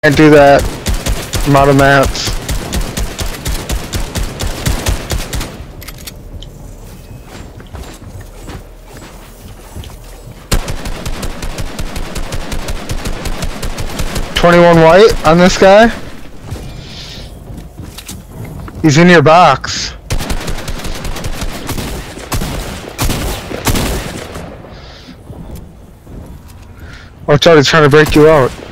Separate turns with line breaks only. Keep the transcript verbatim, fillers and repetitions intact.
Can't do that. I'm out of mats. twenty-one white on this guy. He's in your box. Watch out, he's trying to break you out.